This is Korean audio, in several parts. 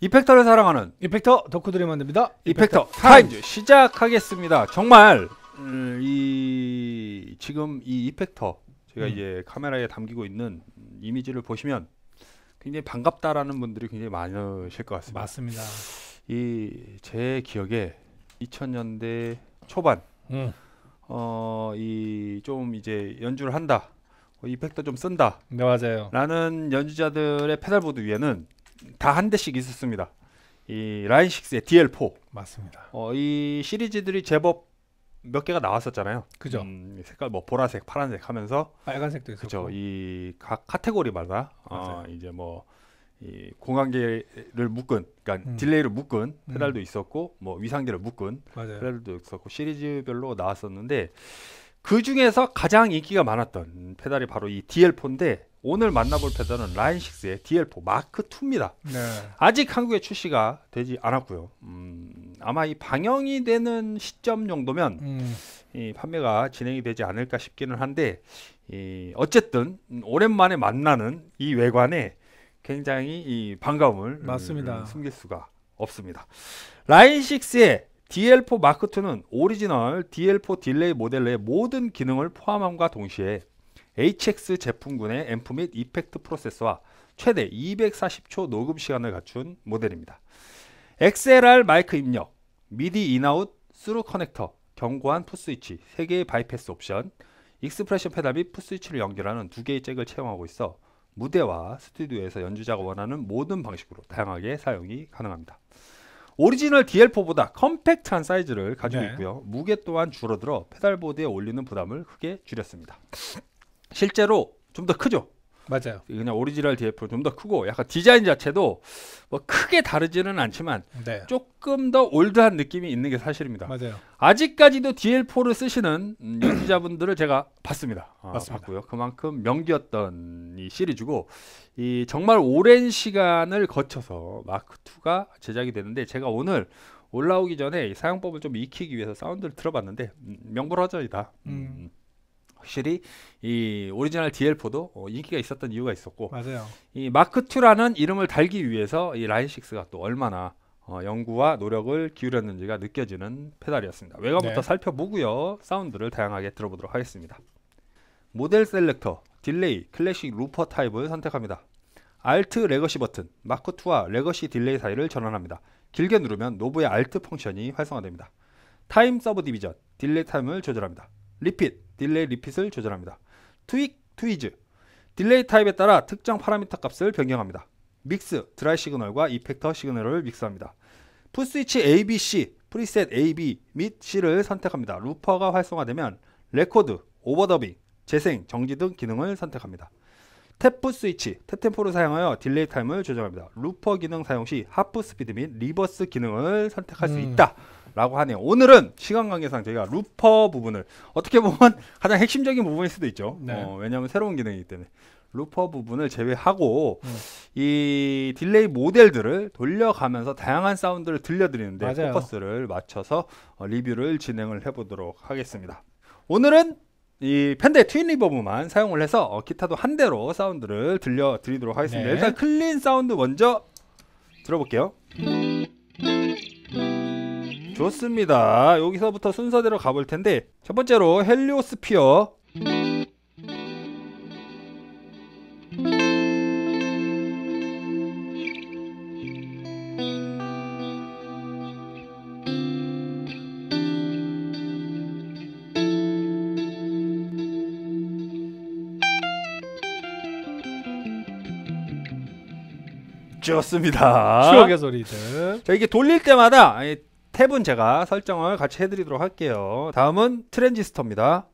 이펙터를 사랑하는 이펙터 덕후들이 만듭니다. 이펙터 타임즈 시작하겠습니다. 정말 지금 이 이펙터 제가 이제 카메라에 담기고 있는 이미지를 보시면 굉장히 반갑다라는 분들이 굉장히 많으실 것 같습니다. 맞습니다. 이 제 기억에 2000년대 초반 이 좀 이제 연주를 한다, 이펙터 좀 쓴다, 네, 맞아요. 라는 연주자들의 페달보드 위에는 다 한 대씩 있었습니다. 이 라인6의 DL4. 맞습니다. 이 시리즈들이 제법 몇 개가 나왔었잖아요. 그죠. 색깔 뭐 보라색, 파란색 하면서 빨간색도 있었고. 그죠. 이 각 카테고리마다 이제 뭐 이 공간계를 묶은, 그러니까 딜레이를 묶은 페달도 있었고, 뭐 위상계를 묶은 맞아요. 페달도 있었고, 시리즈별로 나왔었는데 그 중에서 가장 인기가 많았던 페달이 바로 이 DL4인데, 오늘 만나볼 페달은 라인6의 DL4 마크 2입니다. 네. 아직 한국에 출시가 되지 않았고요. 아마 이 방영이 되는 시점 정도면 이 판매가 진행이 되지 않을까 싶기는 한데, 어쨌든 오랜만에 만나는 이 외관에 굉장히 이 반가움을 맞습니다. 숨길 수가 없습니다. 라인6의 DL4 마크 2는 오리지널 DL4 딜레이 모델 내 모든 기능을 포함함과 동시에 HX 제품군의 앰프 및 이펙트 프로세서와 최대 240초 녹음 시간을 갖춘 모델입니다. XLR 마이크 입력, 미디 인아웃 스루 커넥터, 견고한 풋스위치, 3개의 바이패스 옵션, 익스프레션 페달 및 풋스위치를 연결하는 2개의 잭을 채용하고 있어 무대와 스튜디오에서 연주자가 원하는 모든 방식으로 다양하게 사용이 가능합니다. 오리지널 DL4보다 컴팩트한 사이즈를 가지고 있고요. 무게 또한 줄어들어 페달보드에 올리는 부담을 크게 줄였습니다. 실제로 좀 더 크죠? 맞아요. 그냥 오리지널 DL4 좀 더 크고, 약간 디자인 자체도 뭐 크게 다르지는 않지만 조금 더 올드한 느낌이 있는 게 사실입니다. 맞아요. 아직까지도 DL4를 쓰시는 연주자분들을 제가 봤습니다. 봤고요. 그만큼 명기였던 이 시리즈고, 이 정말 오랜 시간을 거쳐서 마크2가 제작이 되는데, 제가 오늘 올라오기 전에 이 사용법을 좀 익히기 위해서 사운드를 들어봤는데 명불허전이다. 확실히 이 오리지널 DL4도 인기가 있었던 이유가 있었고, 맞아요. 이 마크2라는 이름을 달기 위해서 이 라인6가 또 얼마나 연구와 노력을 기울였는지가 느껴지는 페달이었습니다. 외관부터 살펴보고요. 사운드를 다양하게 들어보도록 하겠습니다. 모델 셀렉터, 딜레이, 클래식 루퍼 타입을 선택합니다. 알트 레거시 버튼, 마크2와 레거시 딜레이 사이를 전환합니다. 길게 누르면 노브의 알트 펑션이 활성화됩니다. 타임 서브 디비전, 딜레이 타임을 조절합니다. 리핏, 딜레이 리핏을 조절합니다. 트윅, 트위즈, 딜레이 타입에 따라 특정 파라미터 값을 변경합니다. 믹스, 드라이 시그널과 이펙터 시그널을 믹스합니다. 풋스위치 A, B, C, 프리셋 A, B 및 C를 선택합니다. 루퍼가 활성화되면 레코드, 오버더빙, 재생, 정지 등 기능을 선택합니다. 탭 스위치, 탭 템포를 사용하여 딜레이 타임을 조정합니다. 루퍼 기능 사용 시 하프 스피드 및 리버스 기능을 선택할 수 있다 라고 하네요. 오늘은 시간 관계상 저희가 루퍼 부분을, 어떻게 보면 가장 핵심적인 부분일 수도 있죠. 왜냐하면 새로운 기능이기 때문에 루퍼 부분을 제외하고 이 딜레이 모델들을 돌려가면서 다양한 사운드를 들려드리는데 포커스를 맞춰서 리뷰를 진행을 해보도록 하겠습니다. 오늘은 이 팬더의 트윈 리버브만 사용을 해서 기타도 한 대로 사운드를 들려드리도록 하겠습니다. 일단 클린 사운드 먼저 들어볼게요. 좋습니다. 여기서부터 순서대로 가볼 텐데, 첫 번째로 헬리오스피어, 좋습니다. 추억의 소리들. 자, 이게 돌릴 때마다 탭은 제가 설정을 같이 해드리도록 할게요. 다음은 트랜지스터입니다.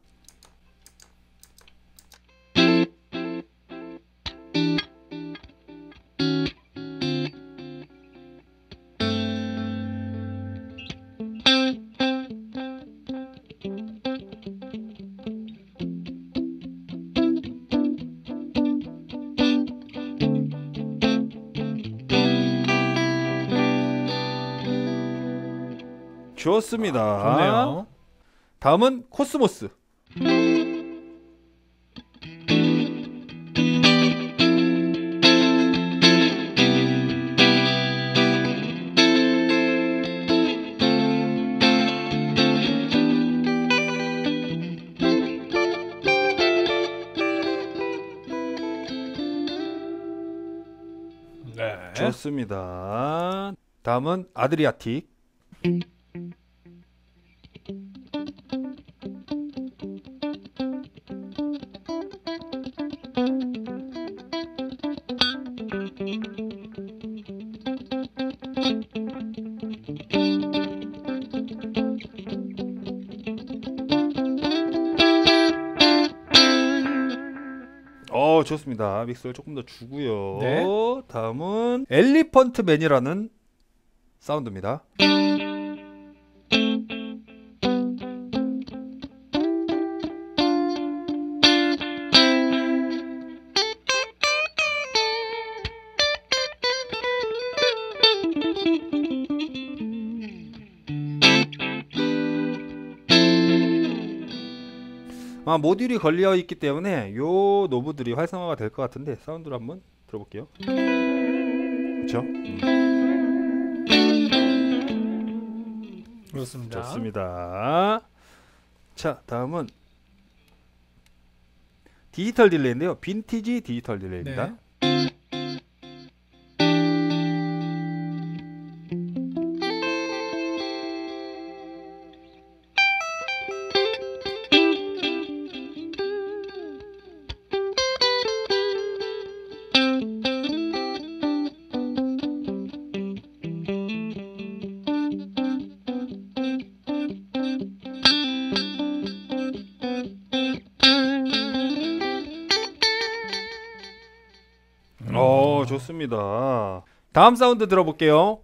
좋습니다. 좋네요. 다음은 코스모스. 좋습니다. 다음은 아드리아틱. 좋습니다. 믹스를 조금 더 주고요. 네. 다음은 엘리펀트 맨이라는 사운드입니다. 모듈이 걸려 있기 때문에 요 노브들이 활성화가 될 것 같은데 사운드를 한번 들어볼게요. 그렇죠? 그렇습니다. 좋습니다. 자, 다음은 디지털 딜레이인데요. 빈티지 디지털 딜레이입니다. 네. 좋습니다. 다음 사운드 들어볼게요.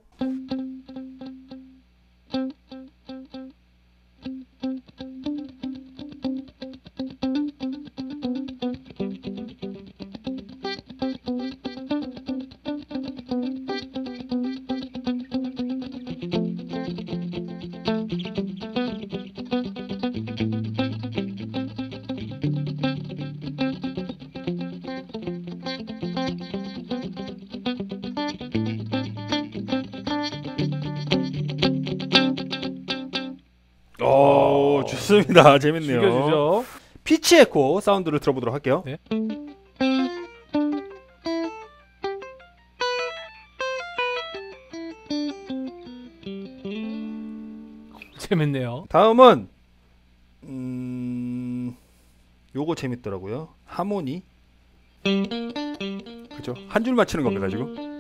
좋습니다. 재밌네요. 죽여주죠. 피치 에코 사운드를 들어보도록 할게요. 네. 재밌네요. 다음은 요거 재밌더라고요. 하모니. 그죠? 한 줄 맞히는 겁니다, 지금.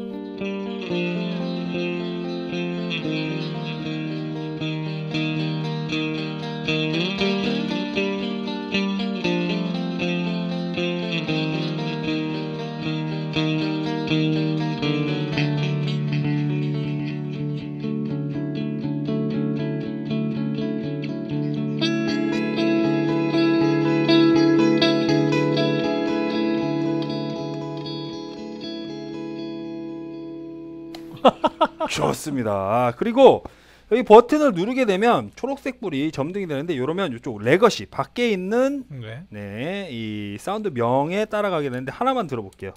좋습니다. 그리고 여기 버튼을 누르게 되면 초록색 불이 점등이 되는데 이러면 이쪽 레거시 밖에 있는 네. 이 사운드 명에 따라가게 되는데 하나만 들어볼게요.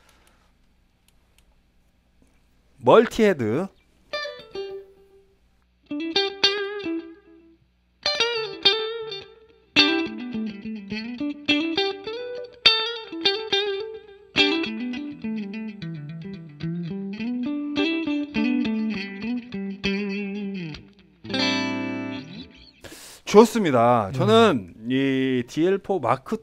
멀티헤드. 좋습니다. 저는 이 DL4 마크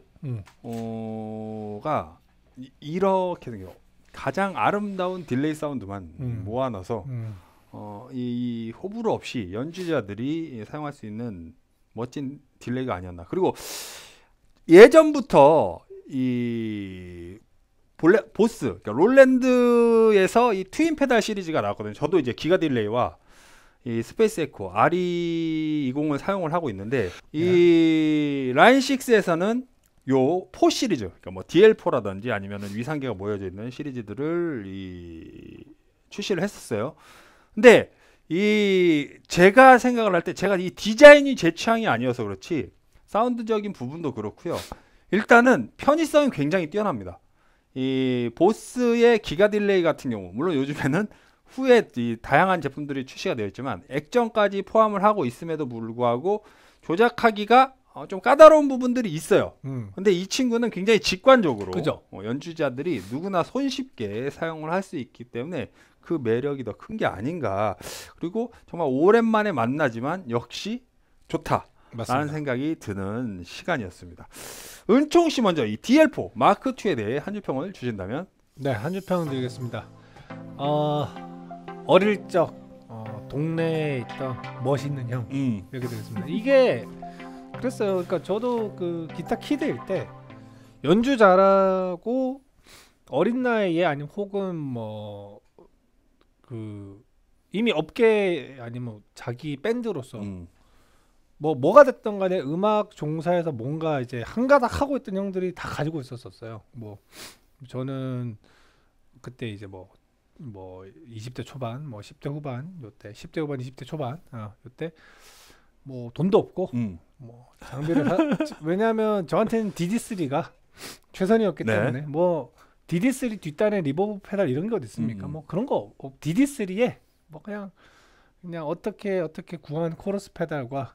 2가 이렇게 생겨 가장 아름다운 딜레이 사운드만 모아놔서 이 호불호 없이 연주자들이 사용할 수 있는 멋진 딜레이가 아니었나. 그리고 예전부터 이 보스, 그러니까 롤랜드에서 이 트윈 페달 시리즈가 나왔거든요. 저도 이제 기가 딜레이와 이 스페이스 에코 RE20을 사용을 하고 있는데 이 라인 6에서는 요 4 시리즈, 그러니까 뭐 DL4라든지 아니면은 위상계가 모여져 있는 시리즈들을 출시를 했었어요. 근데 제가 생각을 할 때 제가 이 디자인이 제 취향이 아니어서 그렇지 사운드적인 부분도 그렇고요. 일단은 편의성이 굉장히 뛰어납니다. 이 보스의 기가 딜레이 같은 경우, 물론 요즘에는 후에 이 다양한 제품들이 출시가 되어 있지만 액정까지 포함을 하고 있음에도 불구하고 조작하기가 좀 까다로운 부분들이 있어요. 근데 이 친구는 굉장히 직관적으로 그죠? 연주자들이 누구나 손쉽게 사용을 할 수 있기 때문에 그 매력이 더 큰 게 아닌가. 그리고 정말 오랜만에 만나지만 역시 좋다. 라는 생각이 드는 시간이었습니다. 은총 씨 먼저 이 DL4 마크 2에 대해 한 줄 평을 주신다면? 네, 한 줄 평 드리겠습니다. 어릴 적 동네에 있던 멋있는 형 이렇게 되겠습니다. 이게 그랬어요. 그러니까 저도 그 기타 키드일 때 연주 잘하고 어린 나이에 아니면 혹은 뭐 그 이미 업계 아니면 자기 밴드로서 뭐가 됐던 간에 음악 종사에서 뭔가 이제 한가닥 하고 있던 형들이 다 가지고 있었어요. 뭐 저는 그때 이제 뭐 20대 초반, 뭐 10대 후반, 요때 10대 후반, 20대 초반, 요때 뭐 돈도 없고 뭐 장비를 왜냐하면 저한테는 DD3가 최선이었기 때문에 뭐 DD3 뒷단에 리버브 페달 이런 게 어디 있습니까? 뭐 그런 거 DD3에 뭐 그냥 어떻게 구한 코러스 페달과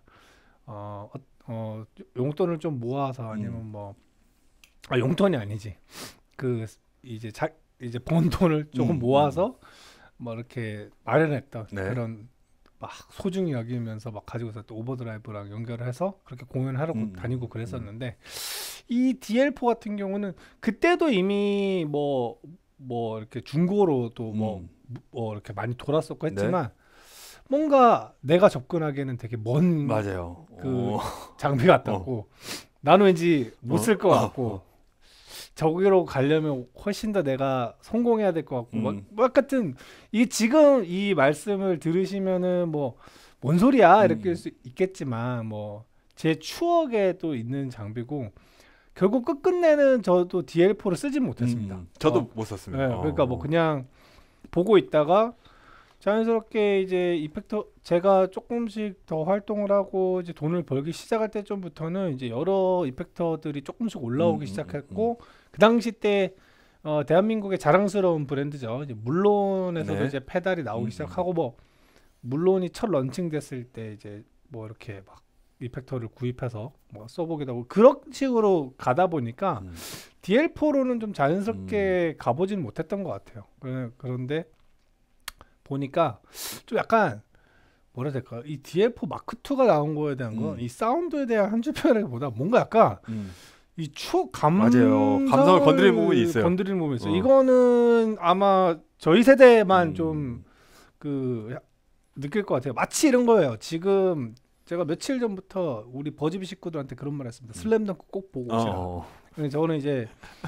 용돈을 좀 모아서 아니면 뭐 용돈이 아니지 그 이제 번 돈을 조금 모아서 뭐 이렇게 마련했던 그런 막 소중히 여기면서 막 가지고 있었던 오버드라이브랑 연결을 해서 그렇게 공연하러 다니고 그랬었는데 이 DL4 같은 경우는 그때도 이미 뭐 이렇게 중고로도 뭐 이렇게 많이 돌았었고 했지만 뭔가 내가 접근하기에는 되게 먼 맞아요. 그 장비 같았고 나는 왠지 못 쓸 것 같고 저기로 가려면 훨씬 더 내가 성공해야 될 것 같고 뭐 같은 이 지금 이 말씀을 들으시면은 뭐 뭔 소리야 이렇게 할 수 있겠지만 뭐 제 추억에 또 있는 장비고 결국 끝내는 저도 DL4를 쓰진 못했습니다. 저도 못 썼습니다. 네, 그러니까 뭐 그냥 보고 있다가 자연스럽게 이제 이펙터 제가 조금씩 더 활동을 하고 이제 돈을 벌기 시작할 때쯤부터는 이제 여러 이펙터들이 조금씩 올라오기 시작했고 그 당시 때 대한민국의 자랑스러운 브랜드죠. 이제 물론에서도 이제 페달이 나오기 시작하고 뭐 물론이 첫 런칭됐을 때 이제 뭐 이렇게 막 이펙터를 구입해서 뭐 써보기도 하고 그런 식으로 가다 보니까 DL4로는 좀 자연스럽게 가보진 못했던 것 같아요. 그런데 보니까 좀 약간 뭐라 해야 될까 이 DL4 마크 2가 나온 거에 대한 건 이 사운드에 대한 한 줄 평이라기보다 뭔가 약간 이 추억 감성을 건드리는 부분이 있어요. 이거는 아마 저희 세대만 좀 그 느낄 것 같아요. 마치 이런 거예요. 지금 제가 며칠 전부터 우리 버즈비 식구들한테 그런 말 했습니다. 슬램덩크 꼭 보고 오시라. 저는 이제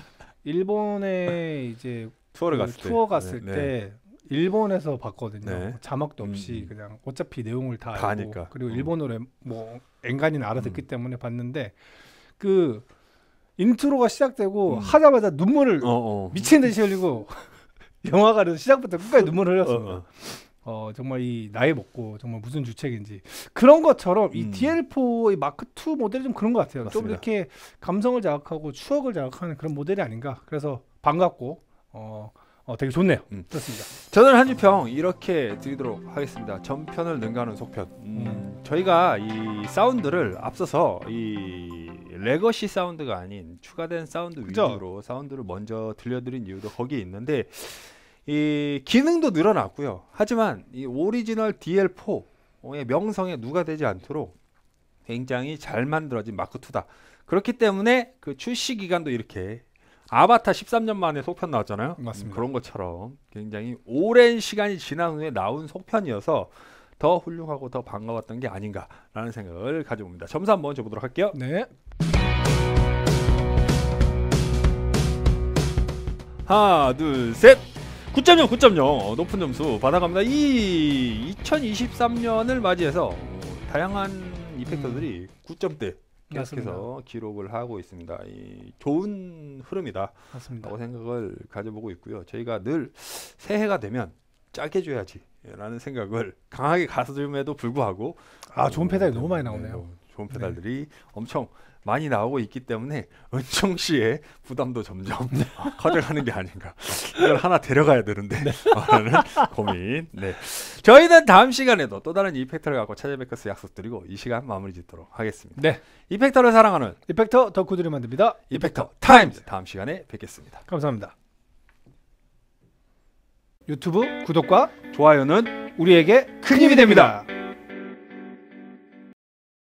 일본에 이제 투어 갔을 때 일본에서 봤거든요. 자막도 없이 그냥 어차피 내용을 다 알고 아니까. 그리고 일본어를 뭐 엔간히는 알아듣기 때문에 봤는데 그 인트로가 시작되고 하자마자 눈물을 미친 듯이 흘리고 영화가 시작부터 끝까지 눈물을 흘렸습니다. 정말 이 나이 먹고 정말 무슨 주책인지 그런 것처럼 이 DL4 이 마크 2 모델이 좀 그런 것 같아요. 맞습니다. 좀 이렇게 감성을 자극하고 추억을 자극하는 그런 모델이 아닌가. 그래서 반갑고 되게 좋네요. 좋습니다. 저는 한 줄 평 이렇게 드리도록 하겠습니다. 전편을 능가하는 속편. 저희가 이 사운드를 앞서서 이 레거시 사운드가 아닌 추가된 사운드 위주로 사운드를 먼저 들려드린 이유도 거기에 있는데 이 기능도 늘어났고요. 하지만 이 오리지널 DL4의 명성에 누가 되지 않도록 굉장히 잘 만들어진 마크 2다. 그렇기 때문에 그 출시 기간도 이렇게 아바타 13년 만에 속편 나왔잖아요. 맞습니다. 그런 것처럼 굉장히 오랜 시간이 지난 후에 나온 속편이어서 더 훌륭하고 더 반가웠던 게 아닌가라는 생각을 가져봅니다. 점수 한번 줘보도록 할게요. 네. 하나, 둘, 셋. 9.0, 9.0 높은 점수 받아갑니다. 이 2023년을 맞이해서 다양한 이펙터들이 9점대 계속해서 기록을 하고 있습니다. 이 좋은 흐름이다. 맞습니다. 라고 생각을 가져보고 있고요. 저희가 늘 새해가 되면 짜게 줘야지 라는 생각을 강하게 가슴에도 불구하고 좋은 페달이 너무 많이 나오네요. 좋은 페달들이 엄청 많이 나오고 있기 때문에 은총 씨의 부담도 점점 커져가는 게 아닌가. 이걸 하나 데려가야 되는데 라는 고민. 네. 저희는 다음 시간에도 또 다른 이펙터를 갖고 찾아뵙겠을 약속드리고 이 시간 마무리 짓도록 하겠습니다. 네. 이펙터를 사랑하는 이펙터 덕후들이 만듭니다. 이펙터 타임즈. 다음 시간에 뵙겠습니다. 감사합니다. 유튜브 구독과 좋아요는 우리에게 큰 힘이 됩니다.